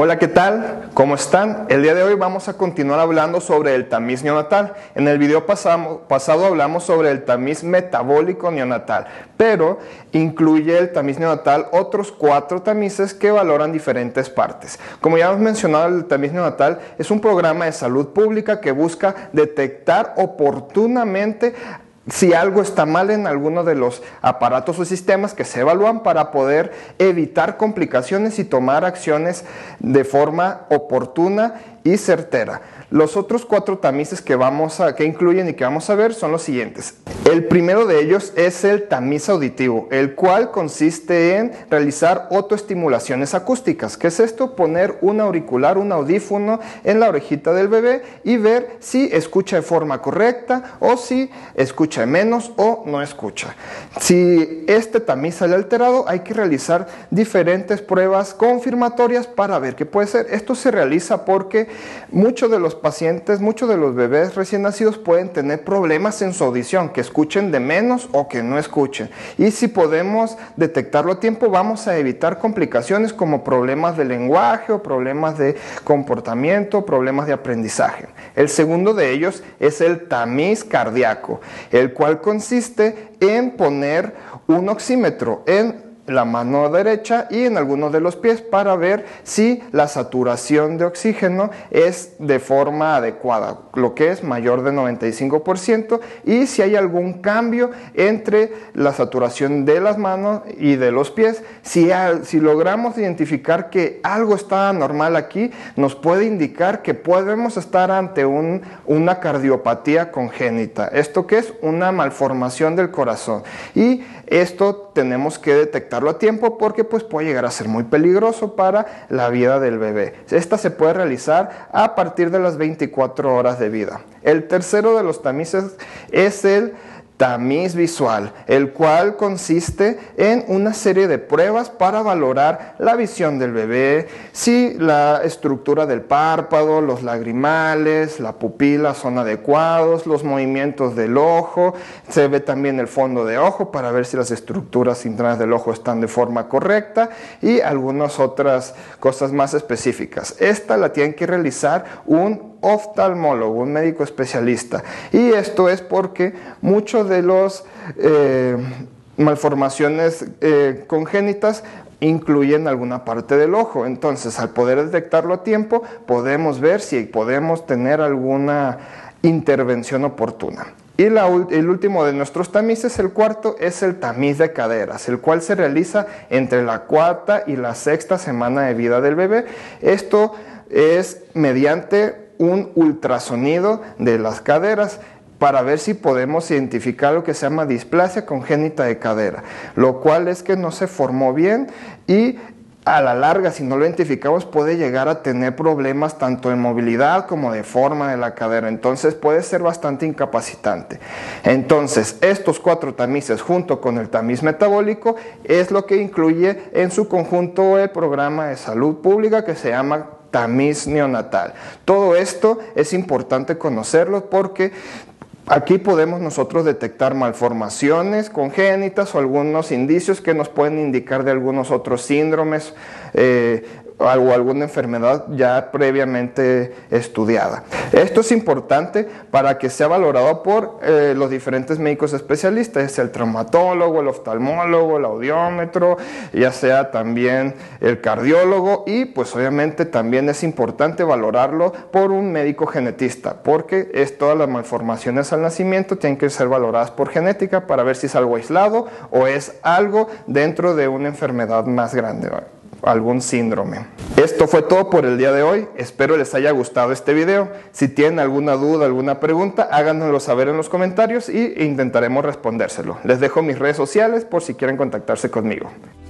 Hola, ¿qué tal? ¿Cómo están? El día de hoy vamos a continuar hablando sobre el tamiz neonatal. En el video pasado hablamos sobre el tamiz metabólico neonatal, pero incluye el tamiz neonatal otros 4 tamices que valoran diferentes partes. Como ya hemos mencionado, el tamiz neonatal es un programa de salud pública que busca detectar oportunamente si algo está mal en alguno de los aparatos o sistemas que se evalúan para poder evitar complicaciones y tomar acciones de forma oportuna y certera. Los otros 4 tamices que incluyen y que vamos a ver son los siguientes. El primero de ellos es el tamiz auditivo, el cual consiste en realizar autoestimulaciones acústicas. ¿Qué es esto? Poner un auricular, un audífono en la orejita del bebé y ver si escucha de forma correcta o si escucha menos o no escucha. Si este tamiz sale alterado, hay que realizar diferentes pruebas confirmatorias para ver qué puede ser. Esto se realiza porque muchos de los pacientes, muchos de los bebés recién nacidos pueden tener problemas en su audición, que escuchen de menos o que no escuchen. Y si podemos detectarlo a tiempo, vamos a evitar complicaciones como problemas de lenguaje o problemas de comportamiento, problemas de aprendizaje. El segundo de ellos es el tamiz cardíaco, el cual consiste en poner un oxímetro en la mano derecha y en algunos de los pies para ver si la saturación de oxígeno es de forma adecuada, lo que es mayor de 95%, y si hay algún cambio entre la saturación de las manos y de los pies. Si logramos identificar que algo está anormal aquí, nos puede indicar que podemos estar ante una cardiopatía congénita. ¿Esto qué es? Una malformación del corazón. Y esto tenemos que detectarlo a tiempo porque puede llegar a ser muy peligroso para la vida del bebé. Esta se puede realizar a partir de las 24 horas de vida. El tercero de los tamices es el tamiz visual, el cual consiste en una serie de pruebas para valorar la visión del bebé, si la estructura del párpado, los lagrimales, la pupila son adecuados, los movimientos del ojo, se ve también el fondo de ojo para ver si las estructuras internas del ojo están de forma correcta y algunas otras cosas más específicas. Esta la tiene que realizar un oftalmólogo, un médico especialista, y esto es porque muchos de los malformaciones congénitas incluyen alguna parte del ojo. Entonces, al poder detectarlo a tiempo, podemos ver si podemos tener alguna intervención oportuna. Y el último de nuestros tamices, el cuarto, es el tamiz de caderas, el cual se realiza entre la 4ª y la 6ª semana de vida del bebé. Esto es mediante un ultrasonido de las caderas para ver si podemos identificar lo que se llama displasia congénita de cadera, lo cual es que no se formó bien y a la larga, si no lo identificamos, puede llegar a tener problemas tanto en movilidad como de forma de la cadera. Entonces puede ser bastante incapacitante. Entonces, estos 4 tamices junto con el tamiz metabólico es lo que incluye en su conjunto el programa de salud pública que se llama tamiz neonatal. Todo esto es importante conocerlo porque aquí podemos nosotros detectar malformaciones congénitas o algunos indicios que nos pueden indicar de algunos otros síndromes o alguna enfermedad ya previamente estudiada. Esto es importante para que sea valorado por los diferentes médicos especialistas, es el traumatólogo, el oftalmólogo, el audiómetro, ya sea también el cardiólogo, y pues obviamente también es importante valorarlo por un médico genetista, porque todas las malformaciones al nacimiento tienen que ser valoradas por genética para ver si es algo aislado o es algo dentro de una enfermedad más grande, algún síndrome. Esto fue todo por el día de hoy. Espero les haya gustado este video. Si tienen alguna duda, alguna pregunta, háganoslo saber en los comentarios y intentaremos respondérselo. Les dejo mis redes sociales por si quieren contactarse conmigo.